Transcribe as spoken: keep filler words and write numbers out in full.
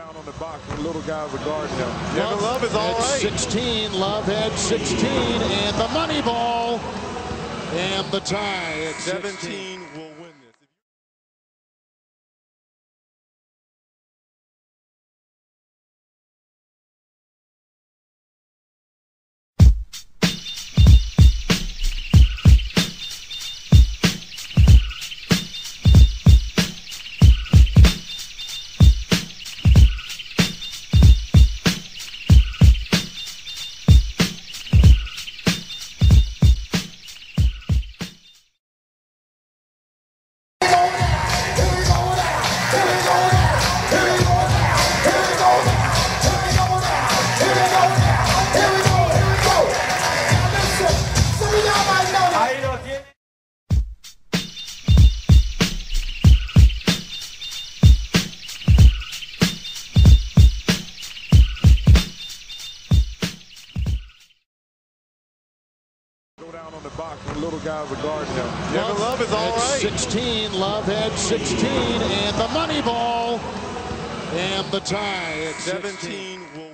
down on the box when little guys are guarding him. Yeah, the love is all right. sixteen, Love had sixteen, and the money ball, and the tie at seventeen will win this. Down on the box when little guys are guarding him. Yeah, the love is all right. sixteen, Love had sixteen, and the money ball, and the tie at seventeen will